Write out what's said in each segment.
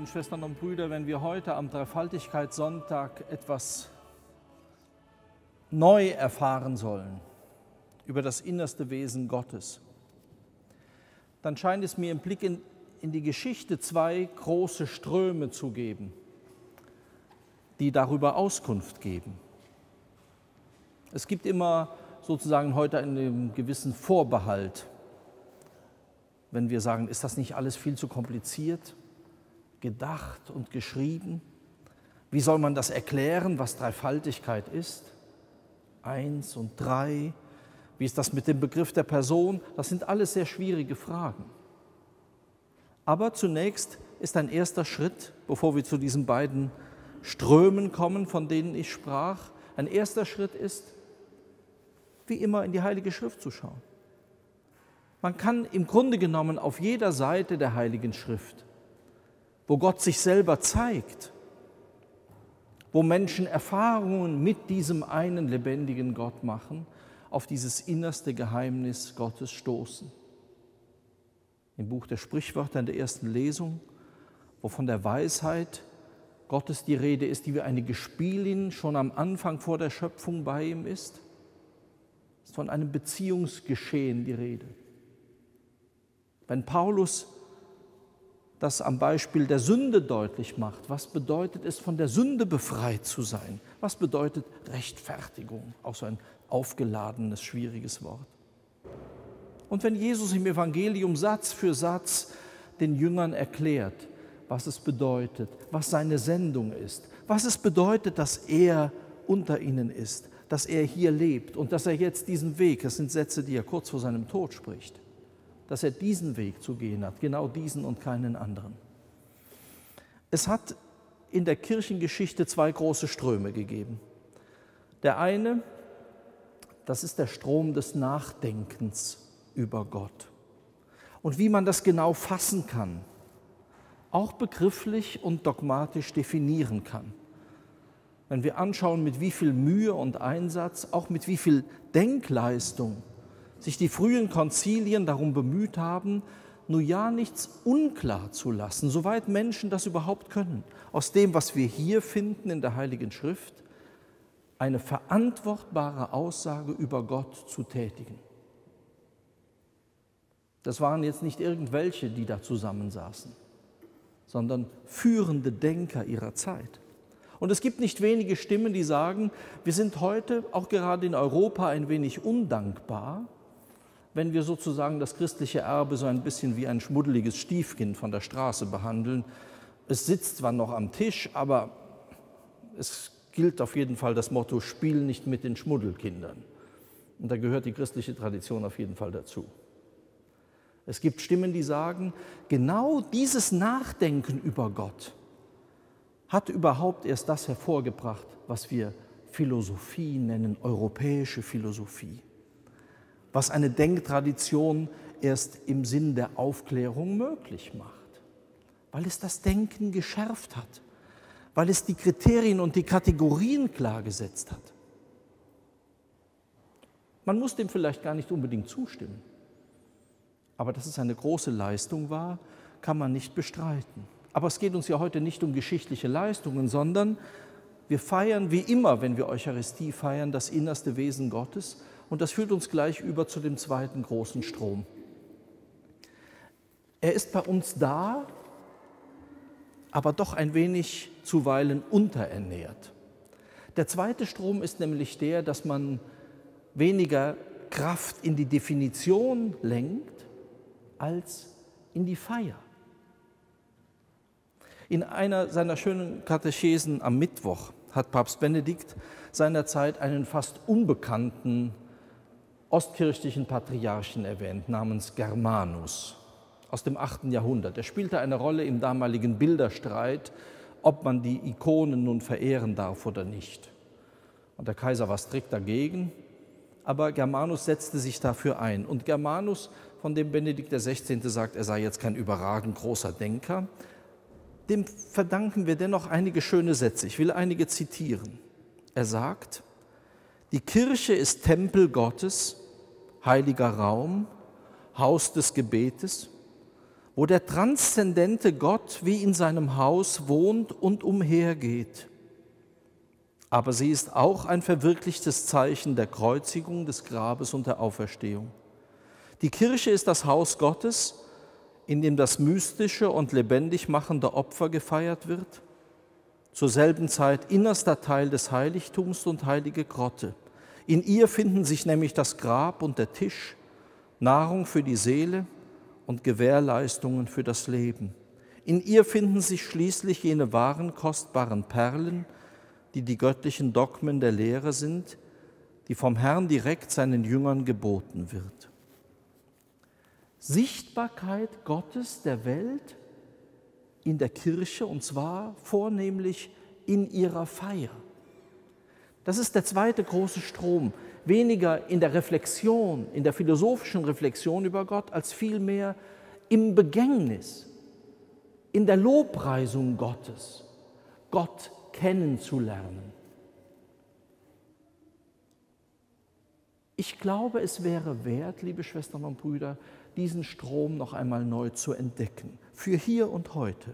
lieben Schwestern und Brüder, wenn wir heute am Dreifaltigkeitssonntag etwas neu erfahren sollen über das innerste Wesen Gottes, dann scheint es mir im Blick in die Geschichte zwei große Ströme zu geben, die darüber Auskunft geben. Es gibt immer sozusagen heute einen gewissen Vorbehalt, wenn wir sagen, ist das nicht alles viel zu kompliziert, gedacht und geschrieben? Wie soll man das erklären, was Dreifaltigkeit ist? 1 und 3, wie ist das mit dem Begriff der Person? Das sind alles sehr schwierige Fragen. Aber zunächst ist ein erster Schritt, bevor wir zu diesen beiden Strömen kommen, von denen ich sprach, ein erster Schritt ist, wie immer in die Heilige Schrift zu schauen. Man kann im Grunde genommen auf jeder Seite der Heiligen Schrift, wo Gott sich selber zeigt, wo Menschen Erfahrungen mit diesem einen lebendigen Gott machen, auf dieses innerste Geheimnis Gottes stoßen. Im Buch der Sprichwörter in der ersten Lesung, wo von der Weisheit Gottes die Rede ist, die wie eine Gespielin schon am Anfang vor der Schöpfung bei ihm ist von einem Beziehungsgeschehen die Rede. Wenn Paulus das am Beispiel der Sünde deutlich macht, was bedeutet es, von der Sünde befreit zu sein? Was bedeutet Rechtfertigung? Auch so ein aufgeladenes, schwieriges Wort. Und wenn Jesus im Evangelium Satz für Satz den Jüngern erklärt, was es bedeutet, was seine Sendung ist, was es bedeutet, dass er unter ihnen ist, dass er hier lebt und dass er jetzt diesen Weg, das sind Sätze, die er kurz vor seinem Tod spricht, dass er diesen Weg zu gehen hat, genau diesen und keinen anderen. Es hat in der Kirchengeschichte zwei große Ströme gegeben. Der eine, das ist der Strom des Nachdenkens über Gott und wie man das genau fassen kann, auch begrifflich und dogmatisch definieren kann. Wenn wir anschauen, mit wie viel Mühe und Einsatz, auch mit wie viel Denkleistung sich die frühen Konzilien darum bemüht haben, nur ja nichts unklar zu lassen, soweit Menschen das überhaupt können, aus dem, was wir hier finden in der Heiligen Schrift, eine verantwortbare Aussage über Gott zu tätigen. Das waren jetzt nicht irgendwelche, die da zusammensaßen, sondern führende Denker ihrer Zeit. Und es gibt nicht wenige Stimmen, die sagen, wir sind heute, auch gerade in Europa, ein wenig undankbar, wenn wir sozusagen das christliche Erbe so ein bisschen wie ein schmuddeliges Stiefkind von der Straße behandeln. Es sitzt zwar noch am Tisch, aber es gilt auf jeden Fall das Motto, spiel nicht mit den Schmuddelkindern. Und da gehört die christliche Tradition auf jeden Fall dazu. Es gibt Stimmen, die sagen, genau dieses Nachdenken über Gott hat überhaupt erst das hervorgebracht, was wir Philosophie nennen, europäische Philosophie, was eine Denktradition erst im Sinn der Aufklärung möglich macht, weil es das Denken geschärft hat, weil es die Kriterien und die Kategorien klar gesetzt hat. Man muss dem vielleicht gar nicht unbedingt zustimmen, aber dass es eine große Leistung war, kann man nicht bestreiten. Aber es geht uns ja heute nicht um geschichtliche Leistungen, sondern wir feiern wie immer, wenn wir Eucharistie feiern, das innerste Wesen Gottes. Und das führt uns gleich über zu dem zweiten großen Strom. Er ist bei uns da, aber doch ein wenig zuweilen unterernährt. Der zweite Strom ist nämlich der, dass man weniger Kraft in die Definition lenkt, als in die Feier. In einer seiner schönen Katechesen am Mittwoch hat Papst Benedikt seinerzeit einen fast unbekannten ostkirchlichen Patriarchen erwähnt, namens Germanus aus dem 8. Jahrhundert. Er spielte eine Rolle im damaligen Bilderstreit, ob man die Ikonen nun verehren darf oder nicht. Und der Kaiser war strikt dagegen, aber Germanus setzte sich dafür ein. Und Germanus, von dem Benedikt XVI. Sagt, er sei jetzt kein überragend großer Denker, dem verdanken wir dennoch einige schöne Sätze. Ich will einige zitieren. Er sagt, die Kirche ist Tempel Gottes, heiliger Raum, Haus des Gebetes, wo der transzendente Gott wie in seinem Haus wohnt und umhergeht. Aber sie ist auch ein verwirklichtes Zeichen der Kreuzigung, des Grabes und der Auferstehung. Die Kirche ist das Haus Gottes, in dem das mystische und lebendig machende Opfer gefeiert wird, zur selben Zeit innerster Teil des Heiligtums und heilige Grotte. In ihr finden sich nämlich das Grab und der Tisch, Nahrung für die Seele und Gewährleistungen für das Leben. In ihr finden sich schließlich jene wahren, kostbaren Perlen, die die göttlichen Dogmen der Lehre sind, die vom Herrn direkt seinen Jüngern geboten wird. Sichtbarkeit Gottes der Welt in der Kirche, und zwar vornehmlich in ihrer Feier. Das ist der zweite große Strom, weniger in der Reflexion, in der philosophischen Reflexion über Gott, als vielmehr im Begängnis, in der Lobpreisung Gottes, Gott kennenzulernen. Ich glaube, es wäre wert, liebe Schwestern und Brüder, diesen Strom noch einmal neu zu entdecken, für hier und heute.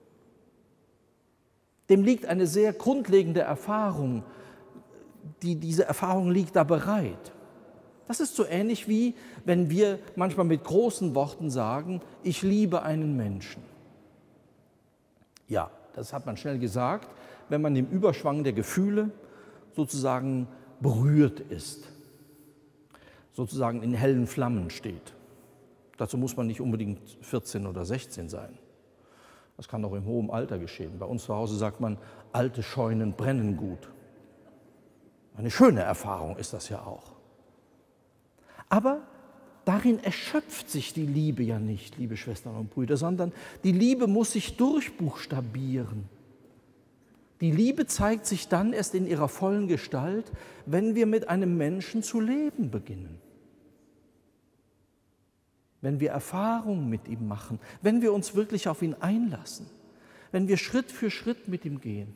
Dem liegt eine sehr grundlegende Erfahrung, diese Erfahrung liegt da bereit. Das ist so ähnlich wie, wenn wir manchmal mit großen Worten sagen, ich liebe einen Menschen. Ja, das hat man schnell gesagt, wenn man im Überschwang der Gefühle sozusagen berührt ist, sozusagen in hellen Flammen steht. Dazu muss man nicht unbedingt 14 oder 16 sein. Das kann auch im hohen Alter geschehen. Bei uns zu Hause sagt man, alte Scheunen brennen gut. Eine schöne Erfahrung ist das ja auch. Aber darin erschöpft sich die Liebe ja nicht, liebe Schwestern und Brüder, sondern die Liebe muss sich durchbuchstabieren. Die Liebe zeigt sich dann erst in ihrer vollen Gestalt, wenn wir mit einem Menschen zu leben beginnen. Wenn wir Erfahrungen mit ihm machen, wenn wir uns wirklich auf ihn einlassen, wenn wir Schritt für Schritt mit ihm gehen.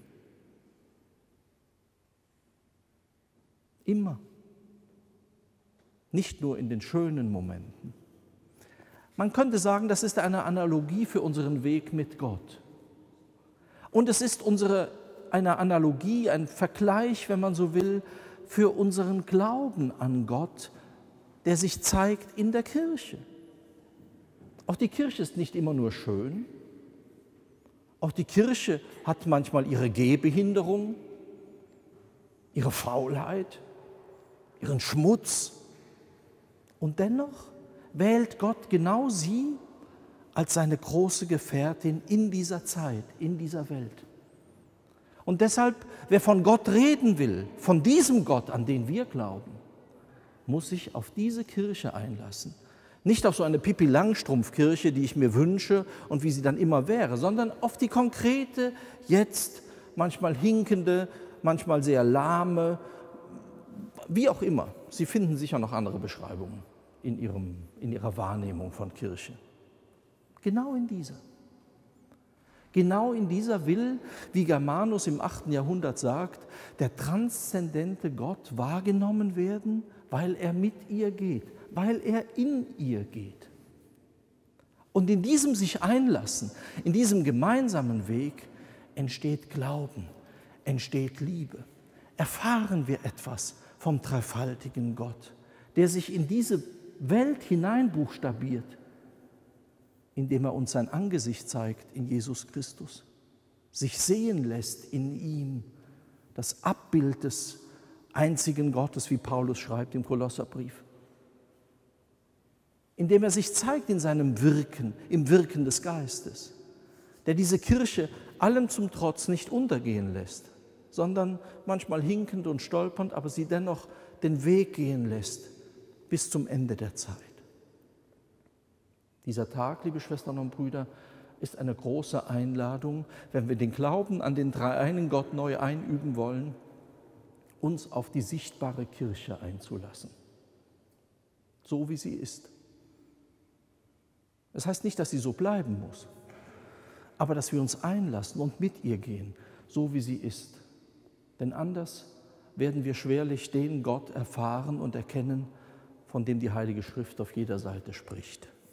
Immer. Nicht nur in den schönen Momenten. Man könnte sagen, das ist eine Analogie für unseren Weg mit Gott. Und es ist eine Analogie, ein Vergleich, wenn man so will, für unseren Glauben an Gott, der sich zeigt in der Kirche. Auch die Kirche ist nicht immer nur schön. Auch die Kirche hat manchmal ihre Gehbehinderung, ihre Faulheit, ihren Schmutz. Und dennoch wählt Gott genau sie als seine große Gefährtin in dieser Zeit, in dieser Welt. Und deshalb, wer von Gott reden will, von diesem Gott, an den wir glauben, muss sich auf diese Kirche einlassen. Nicht auf so eine Pippi-Langstrumpf-Kirche, die ich mir wünsche und wie sie dann immer wäre, sondern auf die konkrete, jetzt manchmal hinkende, manchmal sehr lahme, wie auch immer. Sie finden sicher noch andere Beschreibungen in ihrer Wahrnehmung von Kirche. Genau in dieser. Genau in dieser will, wie Germanus im 8. Jahrhundert sagt, der transzendente Gott wahrgenommen werden, weil er mit ihr geht, weil er in ihr geht. Und in diesem sich einlassen, in diesem gemeinsamen Weg entsteht Glauben, entsteht Liebe. Erfahren wir etwas vom dreifaltigen Gott, der sich in diese Welt hineinbuchstabiert, indem er uns sein Angesicht zeigt in Jesus Christus, sich sehen lässt in ihm, das Abbild des einzigen Gottes, wie Paulus schreibt im Kolosserbrief. Indem er sich zeigt in seinem Wirken, im Wirken des Geistes, der diese Kirche allem zum Trotz nicht untergehen lässt, sondern manchmal hinkend und stolpernd, aber sie dennoch den Weg gehen lässt bis zum Ende der Zeit. Dieser Tag, liebe Schwestern und Brüder, ist eine große Einladung, wenn wir den Glauben an den dreieinen Gott neu einüben wollen, uns auf die sichtbare Kirche einzulassen, so wie sie ist. Das heißt nicht, dass sie so bleiben muss, aber dass wir uns einlassen und mit ihr gehen, so wie sie ist. Denn anders werden wir schwerlich den Gott erfahren und erkennen, von dem die Heilige Schrift auf jeder Seite spricht.